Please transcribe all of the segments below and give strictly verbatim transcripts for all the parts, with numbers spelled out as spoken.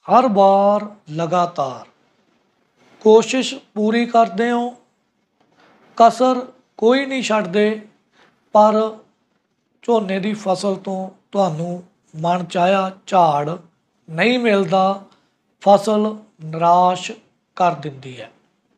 हर बार लगातार कोशिश पूरी करते हो, कसर कोई नहीं छड्डदे, पर झोने की फसल तो तुहानू मन चाया झाड़ नहीं मिलता, फसल निराश कर दिंदी है।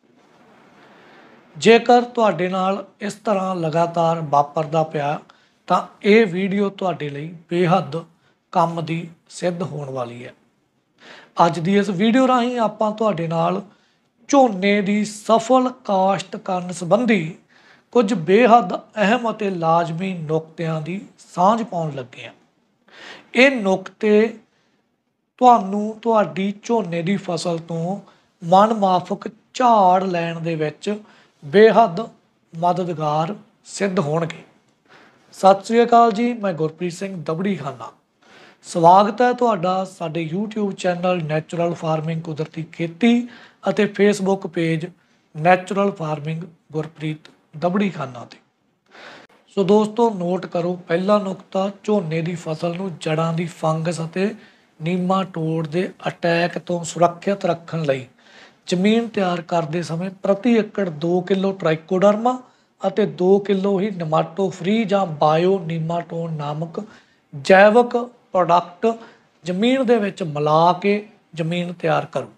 जेकर तुहाडे नाल इस तरह लगातार वापरदा पिया तां ये वीडियो तुहाडे लई बेहद काम दी सिद्ध होने वाली है। अज दी इस वीडियो राहीं आपां तुहाडे नाल झोने की सफल काश्त करन संबंधी कुछ बेहद अहम और लाजमी नुकतियां की सांझ पाउण लगे हैं। ये नुकते तुहानू तुहाडी झोने की फसल तो मन माफक झाड़ लैण दे विच बेहद मददगार सिद्ध होणगे। सत श्री अकाल जी, मैं गुरप्रीत सिंह दबड़ी खाना स्वागत है तुहाडा साडे यूट्यूब चैनल नैचुरल फार्मिंग कुदरती खेती ਅਤੇ Facebook page natural farming Gurpreet Dabri खाना ते। सो दोस्तों नोट करो, पहला नुकता, झोने की फसल नू जड़ां दी फंगस ਅਤੇ नीमाटोड के अटैक तो सुरक्षित रखण लई जमीन तैयार करते समय प्रति एकड़ दो किलो ट्राइकोडर्मा ਅਤੇ दो किलो ही निमाटो फ्री ਜਾਂ बायो नीमाटोड नामक जैविक प्रोडक्ट जमीन ਦੇ ਵਿੱਚ ਮਿਲਾ ਕੇ जमीन तैयार करो।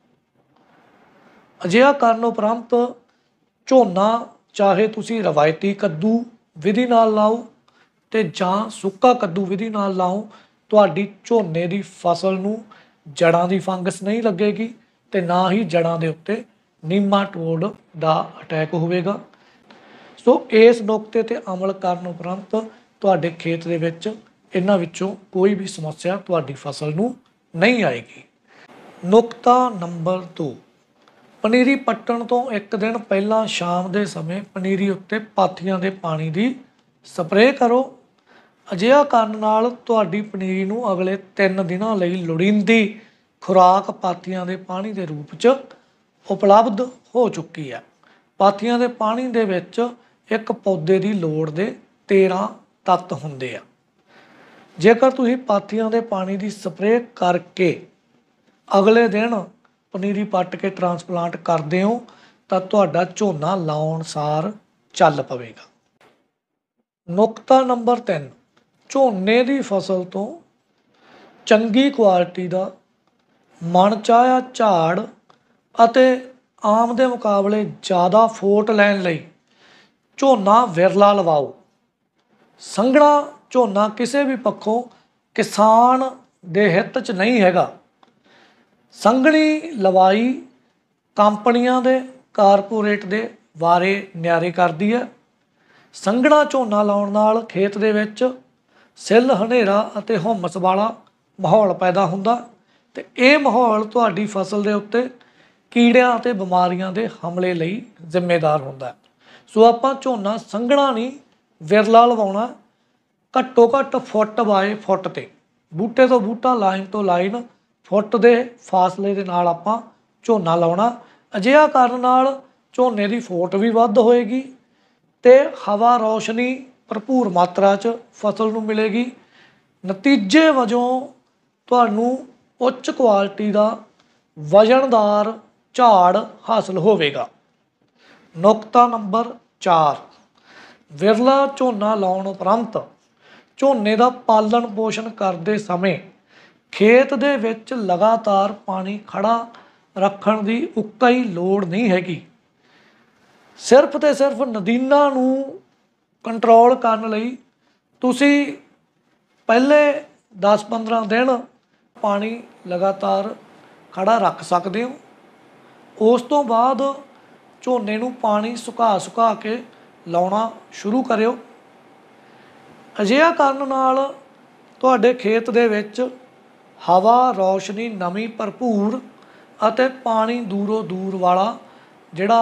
अजिहा करन उपरंत झोना चाहे तुसी रवायती कद्दू विधि नाल लाओ ते जां सुक्का कद्दू विधि नाल लाओ, तुहाडी झोने की फसल नू जड़ां दी फंगस नहीं लगेगी ते ना ही जड़ां दे उत्ते नीमाटोड दा अटैक होवेगा। सो इस नुकते ते अमल करन उपरंत तुहाडे खेत दे विच इन्हां विचों कोई भी समस्या तुहाडी फसल नू नहीं आएगी। नुकता नंबर दो, पनीरी पट्टण तो एक दिन पहला शाम के समय पनीरी उत्ते पाथियां दे पानी की स्प्रे करो। अजिहा करन नाल तुहाडी पनीरी नू अगले तीन दिनां लई लोड़ींदी खुराक पाथियां दे पानी के रूप च उपलब्ध हो चुकी है। पाथियां दे पानी दे विच एक पौधे की लोड़ दे तेरह तत्त हुंदे आ। जेकर तुसीं पाथियां दे पानी की स्प्रे करके अगले दिन पनीरी पट्ट के ट्रांसप्लांट करते हो तो तुहाडा झोना लाउण सार चल पवेगा। नुकता नंबर तीन, झोने की फसल तो चंगी क्वालिटी का मन चाया झाड़ ਅਤੇ आम के मुकाबले ज़्यादा फोट लैण लई झोना विरला लवाओ। संघਣਾ झोना किसी भी पक्षों किसान दे हित च नहीं हैगा। संघਣੀ लवाई कंपनियां दे कारपोरेट दे वारे न्यारे करदी है। संघਣਾ झोना लाउण नाल खेत दे विच सिल हनेरा ਅਤੇ हुम्मस वाला माहौल पैदा हुंदा ते इह माहौल तुहाडी फसल दे उत्ते कीड़ियां ਅਤੇ बिमारियां दे हमले लई जिम्मेदार हुंदा है। सो आपां झोना संघਣਾ नहीं विरला लवाउणा, घट्टो घट्ट फुट बाय फुट ते बूटे तो बूटा लाइन तो लाइन फुट के फासले के नाल आपां झोना लाउणा। अजिहा करन नाल झोने की फोट भी वध होएगी ते हवा रोशनी भरपूर मात्रा च फसल नूं मिलेगी। नतीजे वजों तुहानूं उच्च क्वालिटी का वजनदार झाड़ हासिल होवेगा। नुकता नंबर चार, विरला झोना लाउण उपरंत झोने का पालन पोषण करते समय खेत दे विच लगातार पानी खड़ा रखण की उकई लोड़ नहीं हैगी। सिर्फ तो सिर्फ नदीना नूं कंट्रोल करन लई तुसी पहले दस पंद्रह दिन पानी लगातार खड़ा रख सकते हो। उस तो बाद झोने नूं पानी सुका सुका के लाउणा शुरू करियो। अजिहा करन नाल तुहाडे खेत दे विच हवा रोशनी नमी भरपूर ਅਤੇ पानी दूरों दूर वाला जिहड़ा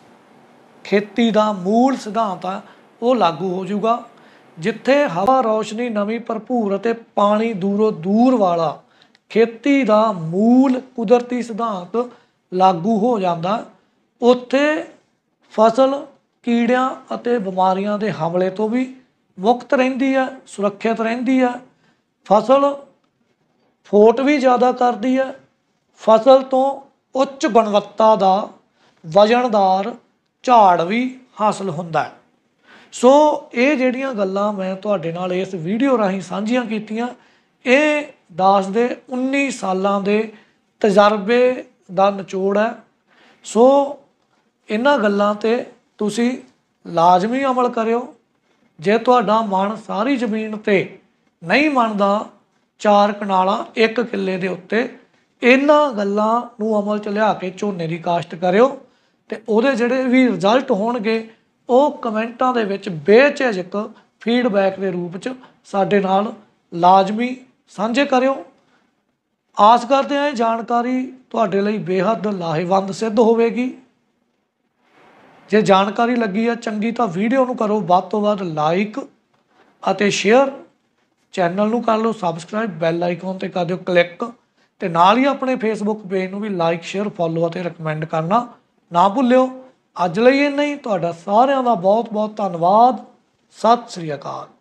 खेती का मूल सिद्धांत है वो लागू हो जाऊगा। जिथे हवा रोशनी नमी भरपूर ਅਤੇ पानी दूरों दूर वाला खेती का मूल कुदरती सिद्धांत लागू हो जाता, उत्थे फसल कीड़ियां ਅਤੇ बिमारियां के हमले तो भी मुक्त रहिंदी है, सुरक्षित रहिंदी है। फसल फोट भी ज़्यादा करती है ਫਸਲ ਤੋਂ ਉੱਚ ਗੁਣਵੱਤਾ ਦਾ ਵਜ਼ਨਦਾਰ ਝਾੜ ਵੀ ਹਾਸਲ ਹੁੰਦਾ ਹੈ। ਸੋ ਇਹ ਜਿਹੜੀਆਂ ਗੱਲਾਂ ਮੈਂ ਤੁਹਾਡੇ ਨਾਲ ਇਸ ਵੀਡੀਓ ਰਾਹੀਂ ਸਾਂਝੀਆਂ ਕੀਤੀਆਂ, ਇਹ ਦਾਸ ਦੇ ਉੱਨੀ ਸਾਲਾਂ ਦੇ ਤਜਰਬੇ ਦਾ ਨਿਚੋੜ ਹੈ। ਸੋ ਇਹਨਾਂ ਗੱਲਾਂ 'ਤੇ ਤੁਸੀਂ ਲਾਜ਼ਮੀ ਅਮਲ ਕਰਿਓ। ਜੇ ਤੁਹਾਡਾ ਮਨ ਸਾਰੀ ਜ਼ਮੀਨ 'ਤੇ ਨਹੀਂ ਮੰਨਦਾ, ਚਾਰ ਕਨਾਲਾਂ ਇੱਕ ਕਿੱਲੇ ਦੇ ਉੱਤੇ, ਇਹਨਾਂ ਗੱਲਾਂ ਨੂੰ ਅਮਲ 'ਚ ਲਿਆ ਕੇ ਝੋਨੇ ਦੀ ਕਾਸ਼ਤ ਕਰਿਓ ਅਤੇ ਉਹਦੇ ਜਿਹੜੇ ਵੀ ਰਿਜ਼ਲਟ ਹੋਣਗੇ ਉਹ ਕਮੈਂਟਾਂ ਦੇ ਵਿੱਚ ਬੇਝਿਜਕ ਫੀਡਬੈਕ ਦੇ ਰੂਪ 'ਚ ਸਾਡੇ ਨਾਲ ਲਾਜ਼ਮੀ ਸਾਂਝੇ ਕਰਿਓ। ਆਸ ਕਰਦੇ ਹਾਂ ਇਹ ਜਾਣਕਾਰੀ ਤੁਹਾਡੇ ਲਈ ਬੇਹੱਦ ਲਾਹੇਵੰਦ ਸਿੱਧ ਹੋਵੇਗੀ। ਜੇ ਜਾਣਕਾਰੀ ਲੱਗੀ ਹੈ ਚੰਗੀ ਤਾਂ ਵੀਡੀਓ ਨੂੰ ਕਰੋ ਵੱਧ ਤੋਂ ਵੱਧ ਲਾਈਕ ਅਤੇ ਸ਼ੇਅਰ, ਚੈਨਲ ਨੂੰ ਕਰ ਲਓ ਸਬਸਕ੍ਰਾਈਬ, ਬੈਲ ਆਈਕਨ 'ਤੇ ਕਰ ਦਿਓ ਕਲਿੱਕ ਅਤੇ ਨਾਲ ਹੀ ਆਪਣੇ ਫੇਸਬੁੱਕ ਪੇਜ ਨੂੰ ਵੀ ਲਾਈਕ ਸ਼ੇਅਰ ਫੋਲੋ ਅਤੇ ਰਿਕਮੈਂਡ ਕਰਨਾ ਨਾ ਭੁੱਲਿਓ। ਅੱਜ ਲਈ ਇੰਨਾ ਹੀ। ਤੁਹਾਡਾ ਸਾਰਿਆਂ ਦਾ ਬਹੁਤ ਬਹੁਤ ਧੰਨਵਾਦ। ਸਤਿ ਸ੍ਰੀ ਅਕਾਲ।